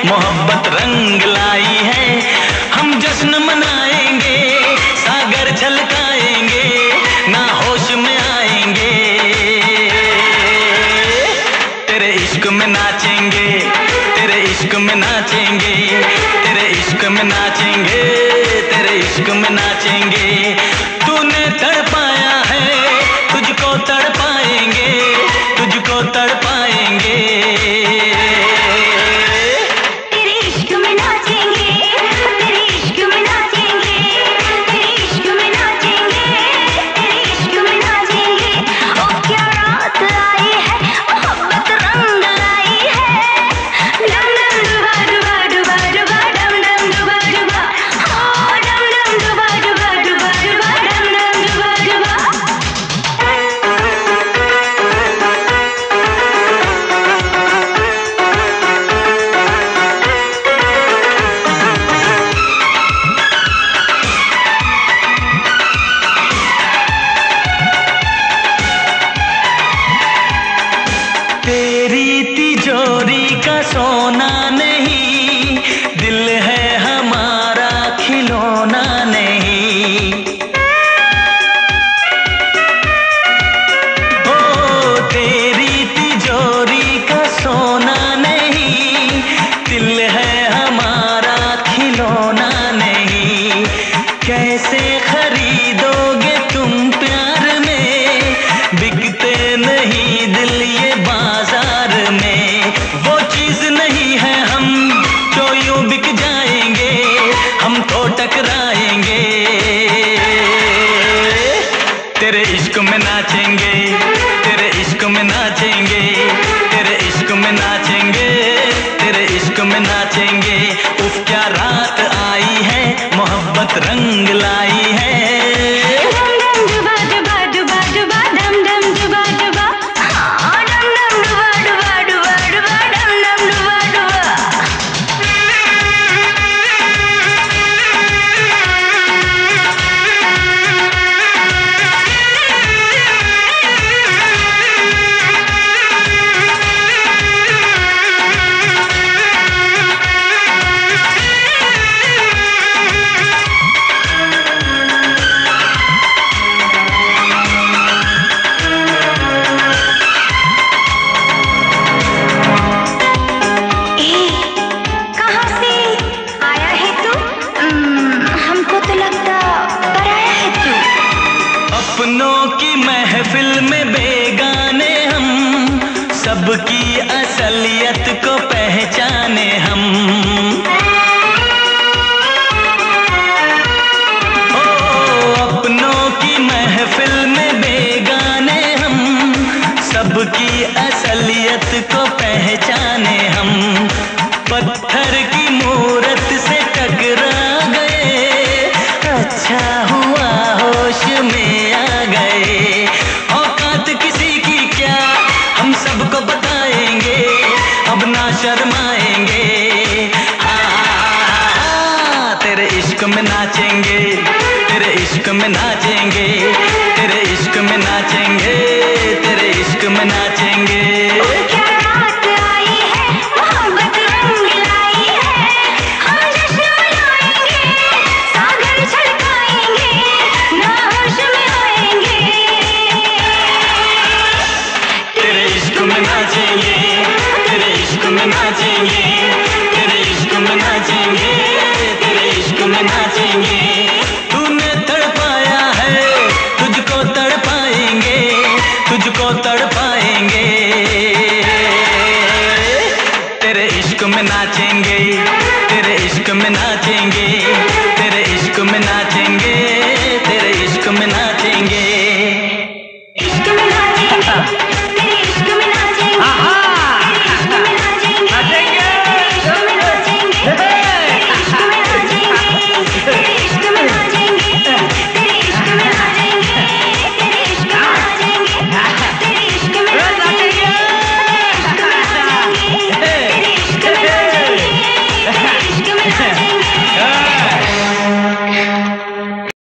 मोहब्बत रंग लाई है। हम जश्न मनाएंगे, सागर छलकाएंगे, ना होश में आएंगे। तेरे इश्क में नाचेंगे, तेरे इश्क में नाचेंगे, तेरे इश्क में नाचेंगे, तेरे इश्क में नाचेंगे। तूने तड़पाया है, तुझको तड़पाएंगे, तुझको तड़पाएंगे। तेरे इश्क में नाचेंगे, तेरे इश्क में नाचेंगे, तेरे इश्क में नाचेंगे, तेरे इश्क में नाचेंगे। ओ क्या रात आई है, मोहब्बत रंग लाई है। डम डम डुबा डुबा डुबा डुबा डम डम डुबा डुबा, ओ डम डम डुबा डुबा डुबा डुबा डम डम डुबा डुबा। तेरी तिजोरी का सोना नहीं, दिल है हमारा खिलौना नहीं। ओ तेरी तिजोरी का सोना नहीं, दिल है हमारा खिलौना नहीं। कैसे खरीदोगे तुम प्यार में, बिकते नहीं दिल ये बाजार में। वो चीज नहीं है हम जो यूं बिक जाएंगे, हम तो टकराएंगे। तेरे इश्क में नाचेंगे, तेरे इश्क में नाचेंगे, तेरे इश्क में नाचेंगे, तेरे इश्क में नाचेंगे। उफ क्या रात आई है, मोहब्बत रंग लाई है। डम डम डुबा डुबा डुबा डुबा डम डम डुबा डुबा, हाँ डम डम डुबा डुबा डुबा डुबा डम डम डुबा डुबा। कहाँ से आया है तू? हमको तो लगता पराया है तू। अपनों की महफिल में बेगाने हम, सबकी असलियत को पहचाने हम। ओ अपनों की महफिल में बेगाने हम, सबकी असलियत को पहचाने हम। पत्थर की मूरत से टकरा गए, अच्छा हुआ होश में आ गए। औकात किसी की क्या, हम सबको बताएंगे, अब ना शर्माएंगे। हाँ तेरे इश्क में नाचेंगे, तेरे इश्क में नाचेंगे, तेरे इश्क में नाचेंगे, तेरे इश्क में नाचेंगे। क्या रात आई है, मोहब्बत रंग लाई है। हम जश्न मनाएंगे, सागर छलकाएंगे, ना होश में आएंगे। तेरे इश्क में नाचेंगे, तेरे इश्क में नाचेंगे, तेरे इश्क में नाचेंगे, तेरे इश्क में नाचेंगे। तूने तड़पाया है, तुझको तड़पाएंगे, तुझको तड़पाएंगे। तेरे इश्क में नाचेंगे, तेरे इश्क में नाचेंगे,